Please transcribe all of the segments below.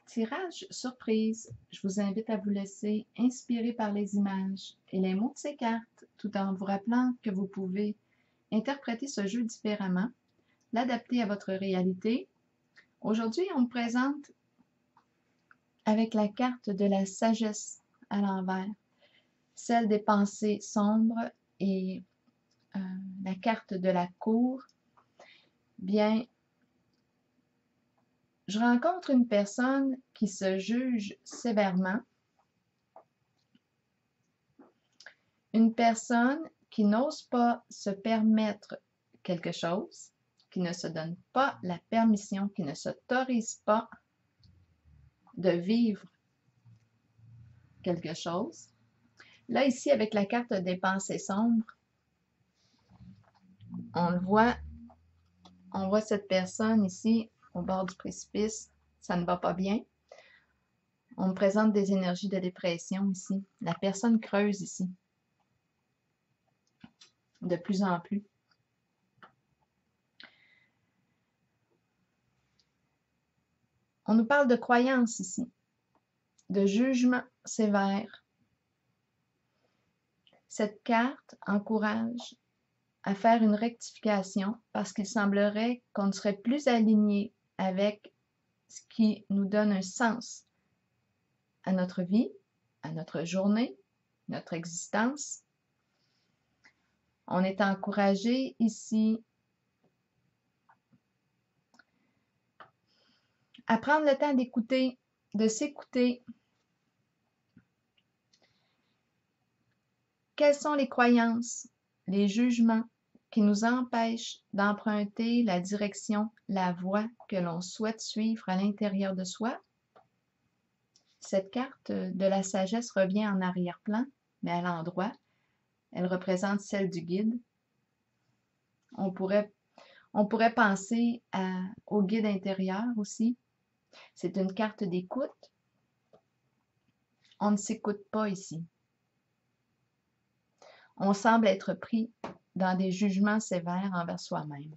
Tirage surprise. Je vous invite à vous laisser inspirer par les images et les mots de ces cartes, tout en vous rappelant que vous pouvez interpréter ce jeu différemment, l'adapter à votre réalité. Aujourd'hui, on me présente avec la carte de la sagesse à l'envers, celle des pensées sombres et la carte de la cour. Bien, je rencontre une personne qui se juge sévèrement, une personne qui n'ose pas se permettre quelque chose, qui ne se donne pas la permission, qui ne s'autorise pas de vivre quelque chose. Là, ici, avec la carte des pensées sombres, on le voit, on voit cette personne ici au bord du précipice, ça ne va pas bien. On me présente des énergies de dépression ici. La personne creuse ici, de plus en plus. On nous parle de croyance ici, de jugement sévère. Cette carte encourage à faire une rectification parce qu'il semblerait qu'on ne serait plus aligné avec ce qui nous donne un sens à notre vie, à notre journée, notre existence. On est encouragé ici à prendre le temps d'écouter, de s'écouter. Quelles sont les croyances, les jugements qui nous empêchent d'emprunter la direction, la voie que l'on souhaite suivre à l'intérieur de soi? Cette carte de la sagesse revient en arrière-plan, mais à l'endroit. Elle représente celle du guide. On pourrait penser au guide intérieur aussi. C'est une carte d'écoute. On ne s'écoute pas ici. On semble être pris dans des jugements sévères envers soi-même.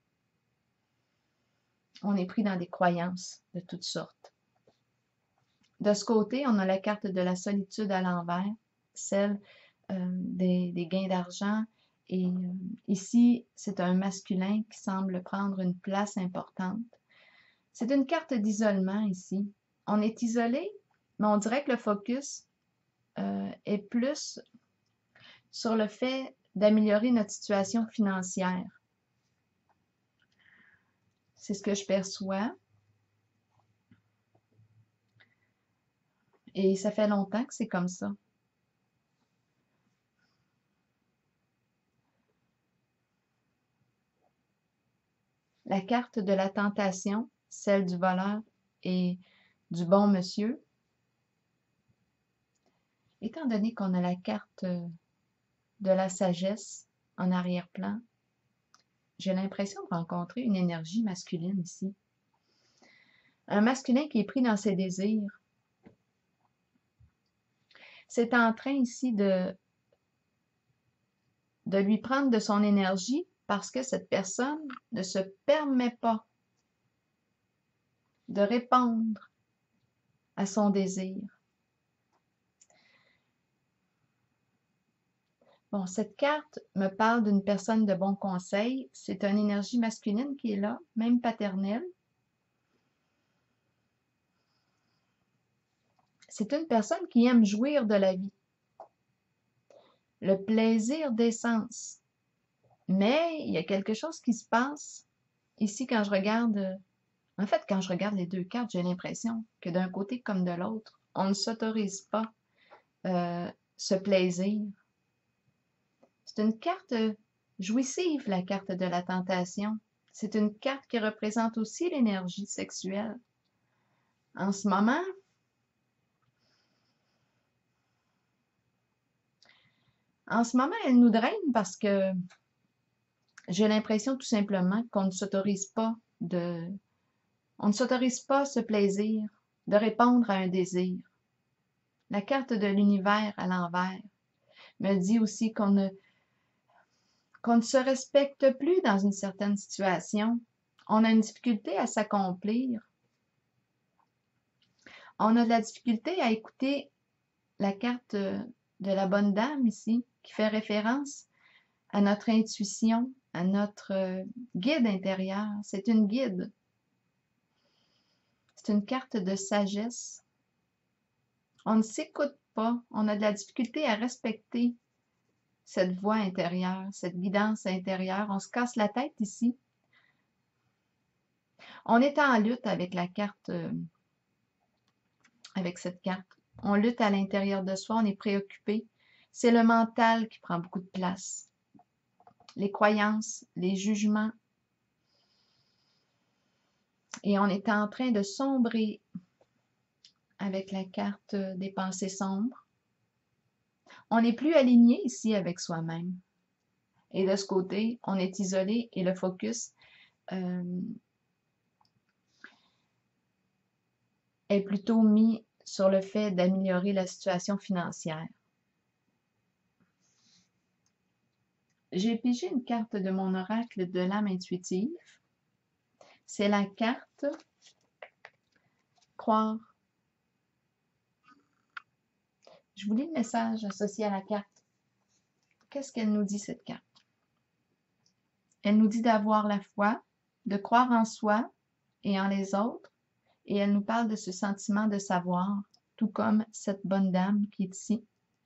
On est pris dans des croyances de toutes sortes. De ce côté, on a la carte de la solitude à l'envers, celle des gains d'argent. Et ici, c'est un masculin qui semble prendre une place importante. C'est une carte d'isolement ici. On est isolé, mais on dirait que le focus est plus sur le fait d'améliorer notre situation financière. C'est ce que je perçois. Et ça fait longtemps que c'est comme ça. La carte de la tentation, celle du voleur et du bon monsieur. Étant donné qu'on a la carte de la sagesse en arrière-plan, j'ai l'impression de rencontrer une énergie masculine ici. Un masculin qui est pris dans ses désirs. C'est en train ici de lui prendre de son énergie parce que cette personne ne se permet pas de répondre à son désir. Bon, cette carte me parle d'une personne de bon conseil. C'est une énergie masculine qui est là, même paternelle. C'est une personne qui aime jouir de la vie. Le plaisir d'essence. Mais il y a quelque chose qui se passe ici quand je regarde. En fait, quand je regarde les deux cartes, j'ai l'impression que d'un côté comme de l'autre, on ne s'autorise pas ce plaisir. C'est une carte jouissive, la carte de la tentation. C'est une carte qui représente aussi l'énergie sexuelle. En ce moment, elle nous draine parce que j'ai l'impression tout simplement qu'on ne s'autorise pas ce plaisir de répondre à un désir. La carte de l'univers à l'envers me dit aussi qu'on ne se respecte plus dans une certaine situation. On a une difficulté à s'accomplir. On a de la difficulté à écouter la carte de la bonne dame ici, qui fait référence à notre intuition, à notre guide intérieur. C'est une guide. C'est une carte de sagesse. On ne s'écoute pas. On a de la difficulté à respecter cette voix intérieure, cette guidance intérieure. On se casse la tête ici. On est en lutte avec la carte, avec cette carte. On lutte à l'intérieur de soi, on est préoccupé. C'est le mental qui prend beaucoup de place. Les croyances, les jugements. Et on est en train de sombrer avec la carte des pensées sombres. On n'est plus aligné ici avec soi-même. Et de ce côté, on est isolé et le focus est plutôt mis sur le fait d'améliorer la situation financière. J'ai pigé une carte de mon oracle de l'âme intuitive. C'est la carte Croire. Je vous lis le message associé à la carte. Qu'est-ce qu'elle nous dit, cette carte? Elle nous dit d'avoir la foi, de croire en soi et en les autres, et elle nous parle de ce sentiment de savoir, tout comme cette bonne dame qui est ici.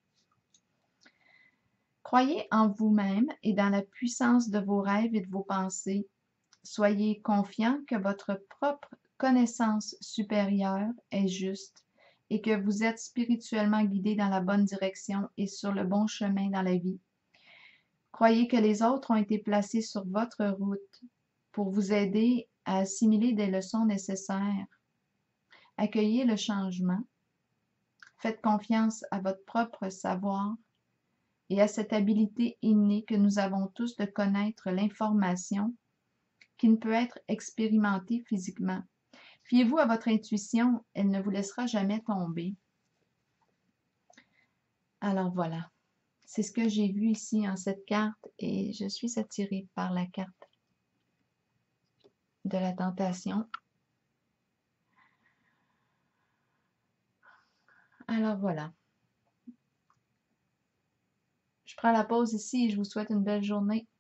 Croyez en vous-même et dans la puissance de vos rêves et de vos pensées. Soyez confiant que votre propre connaissance supérieure est juste et que vous êtes spirituellement guidé dans la bonne direction et sur le bon chemin dans la vie. Croyez que les autres ont été placés sur votre route pour vous aider à assimiler des leçons nécessaires. Accueillez le changement. Faites confiance à votre propre savoir et à cette habilité innée que nous avons tous de connaître l'information qui ne peut être expérimentée physiquement. Fiez-vous à votre intuition, elle ne vous laissera jamais tomber. Alors voilà, c'est ce que j'ai vu ici en cette carte et je suis attirée par la carte de la tentation. Alors voilà. Je prends la pause ici et je vous souhaite une belle journée.